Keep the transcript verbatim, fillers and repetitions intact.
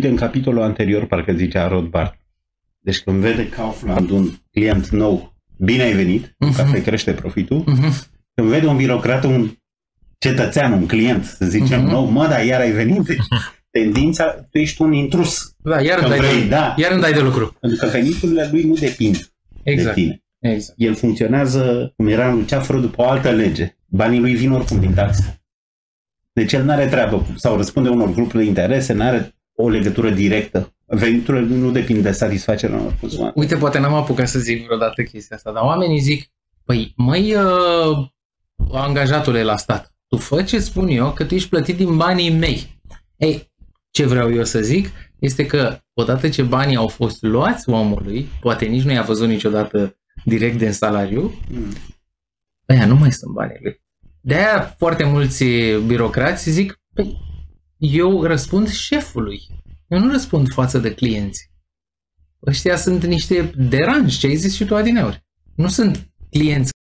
Uite, în capitolul anterior, parcă zicea Rothbard, deci când vede Kaufland un client nou, bine ai venit, uh-huh. ca să crește profitul, uh-huh. când vede un birocrat, un cetățean, un client, să zicem, uh-huh. nou, mă, dar iar ai venit, tendința, tu ești un intrus. Da, iar îmi dai, vrei, da, iar îmi dai de lucru. Pentru că veniturile lui nu depind exact. de tine. Exact. El funcționează, cum era în Luceafără, după o altă lege. Banii lui vin oricum din taxe. Deci el nu are treabă sau răspunde unor grupuri de interese, nu are o legătură directă. Veniturile lui nu depind de satisfacerea unor consumatori. Uite, poate n-am apucat să zic vreodată chestia asta, dar oamenii zic, păi, măi, uh, angajatule la stat, tu fă ce spun eu, că tu ești plătit din banii mei. Ei, ce vreau eu să zic este că odată ce banii au fost luați omului, poate nici nu i-a văzut niciodată direct din salariu, mm. aia nu mai sunt banii lui. De-aia foarte mulți birocrați zic, păi, eu răspund șefului, eu nu răspund față de clienți. Ăștia sunt niște deranji, ce ai zis și tu adineori. Nu sunt clienți